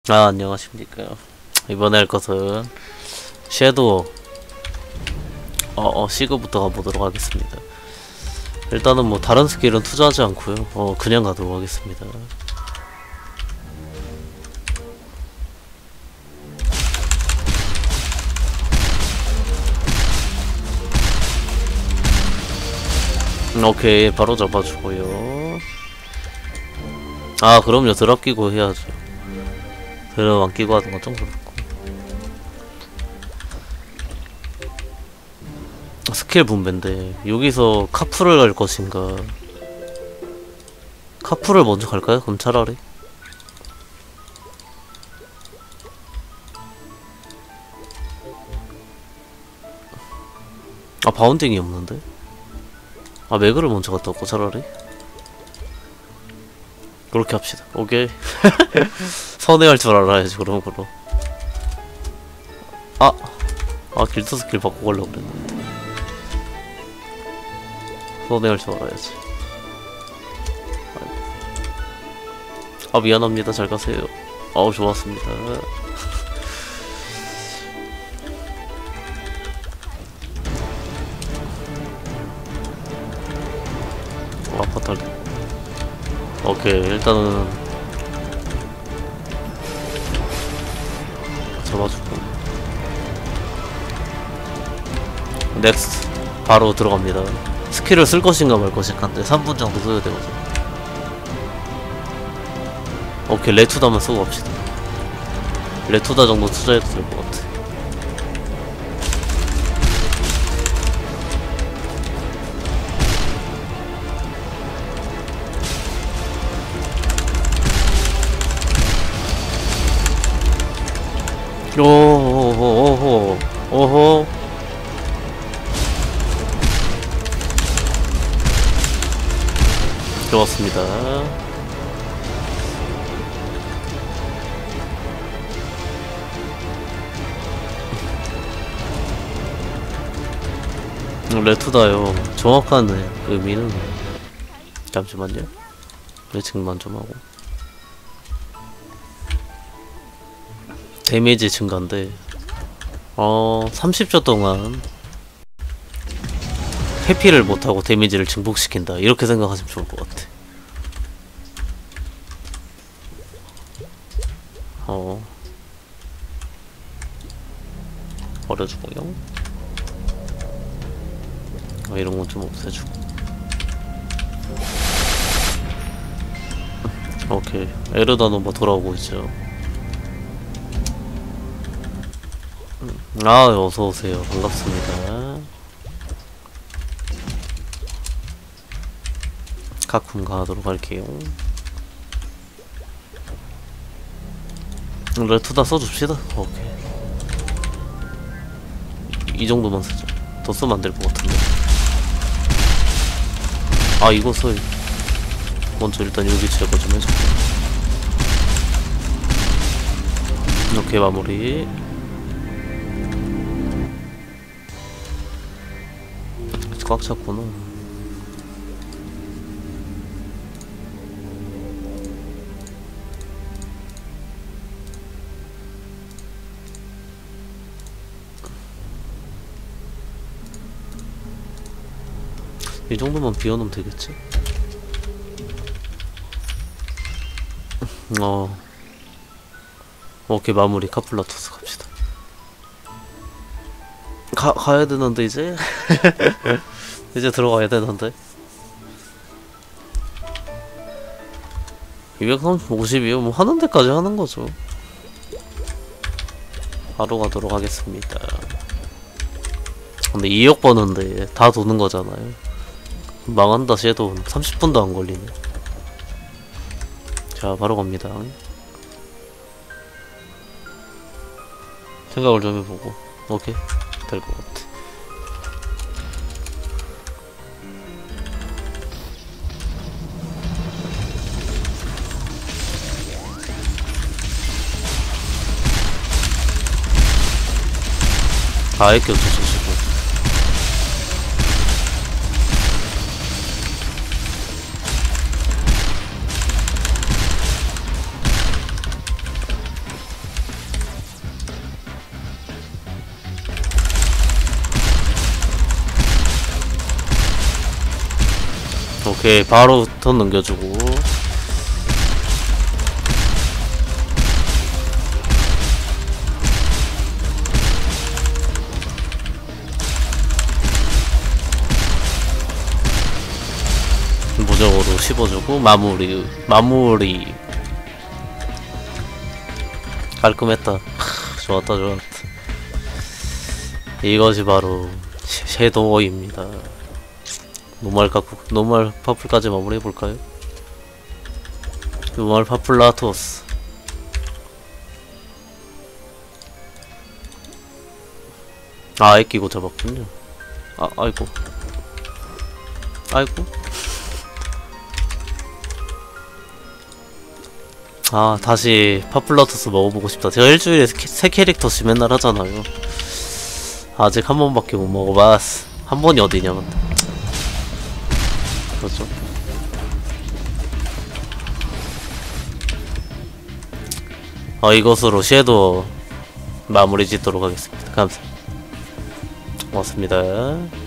안녕하십니까. 이번에 할 것은 섀도우 시그부터 가보도록 하겠습니다. 일단은 뭐 다른 스킬은 투자하지 않고요 그냥 가도록 하겠습니다. 오케이, 바로 잡아주고요. 그럼요. 드랍 끼고 해야죠. 드랍 안 끼고 하는 건 좀 그렇고. 스킬 분배인데 여기서 카프를 갈 것인가. 카프를 먼저 갈까요? 그럼 차라리 바운딩이 없는데? 매그를 먼저 갔다 왔고 차라리 그렇게 합시다. 오케이. 선회할 줄 알아야지. 그럼 길드 스킬 바꿔 가려고 그랬는데 선회할 줄 알아야지. 미안합니다. 잘 가세요. 좋았습니다. 파탈. 오케이, 일단은 잡아주고 넥스트 바로 들어갑니다. 스킬을 쓸 것인가 말 것인가인데 3분 정도 써야 되거든. 오케이, 레투다만 쓰고 갑시다. 레투다 정도 투자해도 될 것 같아. 오호. 좋았습니다. 레투다요. 정확한 의미는 잠시만요. 예측만 좀 하고. 데미지 증가인데 30초 동안 회피를 못하고 데미지를 증폭시킨다, 이렇게 생각하시면 좋을 것 같아. 버려주고요. 이런 건 좀 없애주고. 오케이, 에르다노바 돌아오고 있죠. 어서오세요. 반갑습니다. 가끔 가도록 할게요. 레투다 써줍시다. 오케이, 이 정도만 쓰죠. 더 쓰면 안 될 것 같은데. 이거 써요. 먼저 일단 여기 제거 좀 해줘. 이렇게 마무리. 꽉 찼구나. 이 정도만 비워놓으면 되겠지? 오케이, 마무리. 카플라토스 갑시다. 가야 되는데 이제? 이제 들어가야 되는데. 230, 50이요? 뭐 하는 데까지 하는 거죠. 바로 가도록 하겠습니다. 근데 2억 버는데 다 도는 거잖아요. 망한다. 섀도우 30분도 안 걸리네. 자, 바로 갑니다. 생각을 좀 해보고. 오케이, 될 것 같아. 아이께 어쩌시고. 오케이, 바로 턴 넘겨주고. 무적으로 씹어주고 마무리 깔끔했다. 좋았다 좋았다. 이것이 바로 섀도우입니다. 노멀 퍼플까지 마무리해볼까요? 노멀 파플라토스. 아, 애끼고 잡았군요. 아이고 다시 파플라토스 먹어보고 싶다. 제가 일주일에 세 캐릭터씩 맨날 하잖아요. 아직 한 번밖에 못 먹어봤어. 한 번이 어디냐 근데. 그렇죠. 이것으로 섀도우 마무리 짓도록 하겠습니다. 감사합니다. 고맙습니다.